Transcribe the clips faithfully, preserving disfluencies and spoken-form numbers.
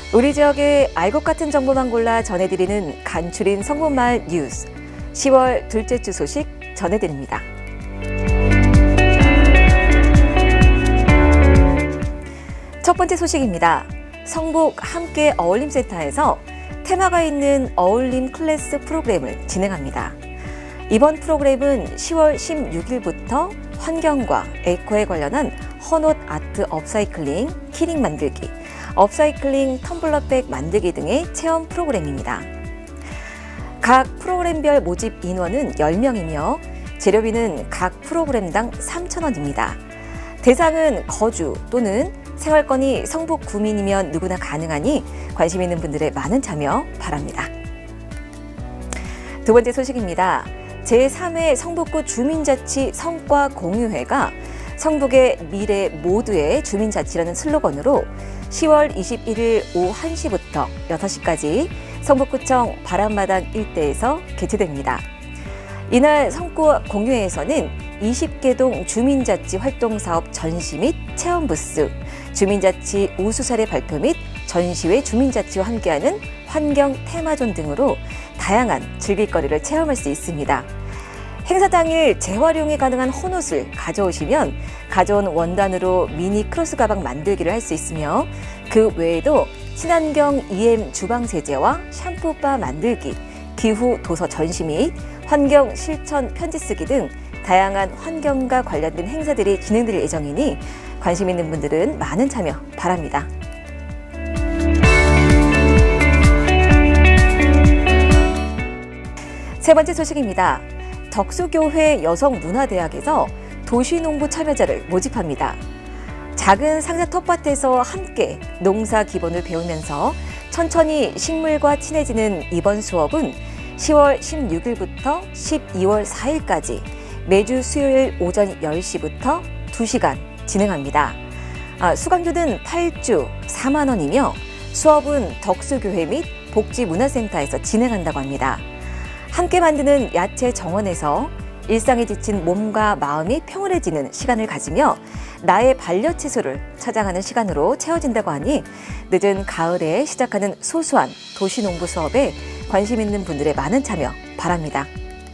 우리 지역의 알 것 같은 정보만 골라 전해드리는 간추린 성북마을 뉴스. 시월 둘째 주 소식 전해드립니다. 첫 번째 소식입니다. 성북 함께 어울림센터에서 테마가 있는 어울림 클래스 프로그램을 진행합니다. 이번 프로그램은 시월 십육일부터 환경과 에코에 관련한 헌옷 아트 업사이클링, 키링 만들기, 업사이클링 텀블러백 만들기 등의 체험 프로그램입니다. 각 프로그램별 모집 인원은 열 명이며 재료비는 각 프로그램당 삼천 원입니다. 대상은 거주 또는 생활권이 성북 구민이면 누구나 가능하니 관심 있는 분들의 많은 참여 바랍니다. 두 번째 소식입니다. 제삼 회 성북구 주민자치 성과 공유회가 성북의 미래 모두의 주민자치라는 슬로건으로 시월 이십일일 오후 한 시부터 여섯 시까지 성북구청 바람마당 일대에서 개최됩니다. 이날 성과 공유회에서는 이십 개 동 주민자치 활동사업 전시 및 체험 부스, 주민자치 우수 사례 발표 및 전시회 주민자치와 함께하는 환경 테마존 등으로 다양한 즐길거리를 체험할 수 있습니다. 행사 당일 재활용이 가능한 헌옷을 가져오시면 가져온 원단으로 미니 크로스 가방 만들기를 할 수 있으며 그 외에도 친환경 이엠 주방세제와 샴푸바 만들기, 기후 도서 전시 및 환경 실천 편지 쓰기 등 다양한 환경과 관련된 행사들이 진행될 예정이니 관심 있는 분들은 많은 참여 바랍니다. 세 번째 소식입니다. 덕수교회 여성문화대학에서 도시농부 참여자를 모집합니다. 작은 상자 텃밭에서 함께 농사 기본을 배우면서 천천히 식물과 친해지는 이번 수업은 시월 십육일부터 십이월 사일까지 매주 수요일 오전 열 시부터 두 시간 진행합니다. 아, 수강료는 팔 주 사만 원이며 수업은 덕수교회 및 복지문화센터에서 진행한다고 합니다. 함께 만드는 야채 정원에서 일상에 지친 몸과 마음이 평온해지는 시간을 가지며 나의 반려채소를 찾아가는 시간으로 채워진다고 하니 늦은 가을에 시작하는 소소한 도시농부 수업에 관심 있는 분들의 많은 참여 바랍니다.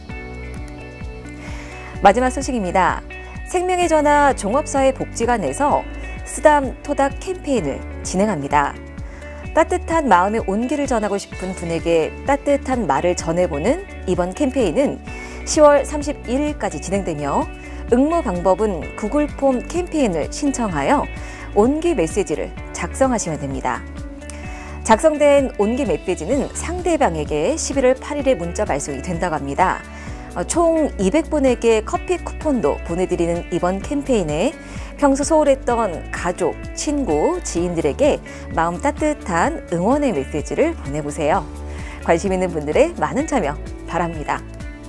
마지막 소식입니다. 생명의 전화 종합사회복지관에서 쓰담 토닥 캠페인을 진행합니다. 따뜻한 마음의 온기를 전하고 싶은 분에게 따뜻한 말을 전해보는 이번 캠페인은 시월 삼십일일까지 진행되며 응모 방법은 구글 폼 캠페인을 신청하여 온기 메시지를 작성하시면 됩니다. 작성된 온기 메시지는 상대방에게 십일월 팔일에 문자 발송이 된다고 합니다. 총 이백 분에게 커피 쿠폰도 보내드리는 이번 캠페인에 평소 소홀했던 가족, 친구, 지인들에게 마음 따뜻한 응원의 메시지를 보내보세요. 관심 있는 분들의 많은 참여 바랍니다.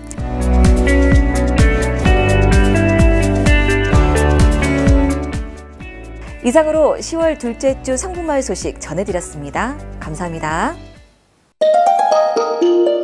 이상으로 시월 둘째 주 성북마을 소식 전해드렸습니다. 감사합니다.